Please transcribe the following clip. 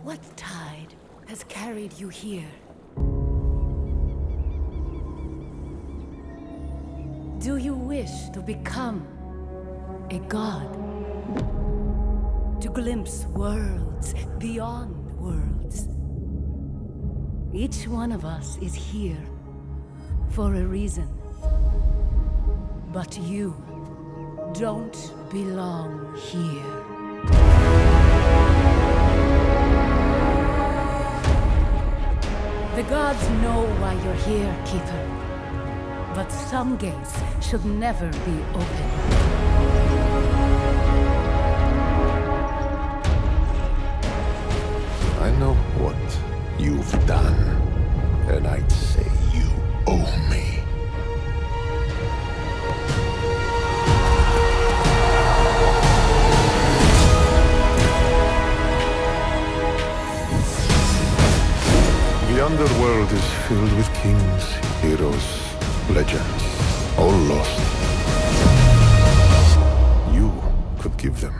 What tide has carried you here? Do you wish to become a god? To glimpse worlds beyond worlds? Each one of us is here for a reason. But you don't belong here. The gods know why you're here, Keeper. But some gates should never be open. I know what you've done, and I'd say you owe me. The underworld is filled with kings, heroes, legends, all lost. You could give them